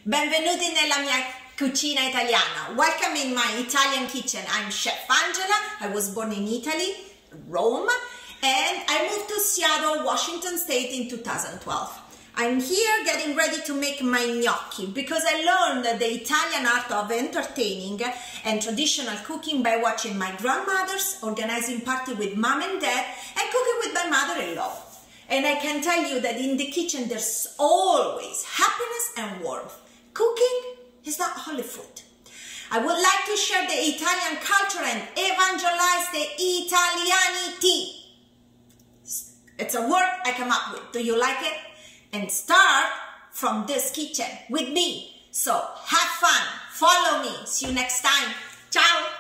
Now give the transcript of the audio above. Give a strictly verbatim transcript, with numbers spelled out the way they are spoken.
Benvenuti nella mia cucina italiana. Welcome in my Italian kitchen. I'm Chef Angela. I was born in Italy, Rome, and I moved to Seattle, Washington State in two thousand twelve. I'm here getting ready to make my gnocchi because I learned the Italian art of entertaining and traditional cooking by watching my grandmothers, organizing party with mom and dad, and cooking with my mother-in-law. And I can tell you that in the kitchen there's always happiness and warmth. Cooking is not holy food. I would like to share the Italian culture and evangelize the Italianity. It's a word I come up with. Do you like it? And start from this kitchen with me. So have fun. Follow me. See you next time. Ciao.